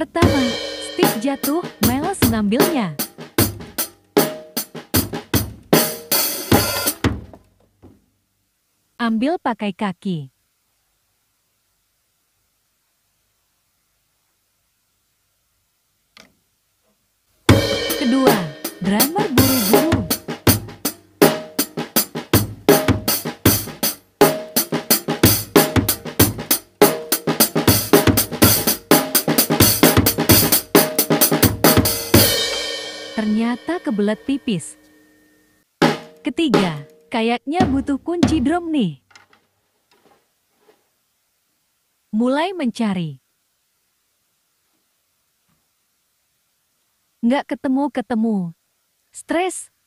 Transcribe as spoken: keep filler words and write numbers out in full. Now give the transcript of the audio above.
Pertama, stick jatuh, Miles mengambilnya. Ambil pakai kaki. Kedua, drummer buru-buru. Ternyata kebelet pipis. Ketiga, kayaknya butuh kunci drum nih. Mulai mencari. Nggak ketemu-ketemu. Stres,